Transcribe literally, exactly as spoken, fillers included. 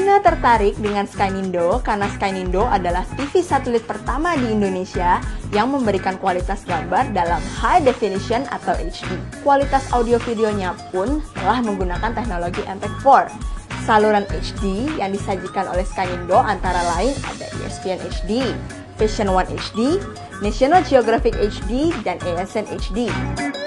Luna tertarik dengan Skynindo karena Skynindo adalah T V satelit pertama di Indonesia yang memberikan kualitas gambar dalam High Definition atau H D. Kualitas audio videonya pun telah menggunakan teknologi M P E G empat. Saluran H D yang disajikan oleh Skynindo antara lain ada E S P N H D, Vision One H D, National Geographic H D, dan A S N H D.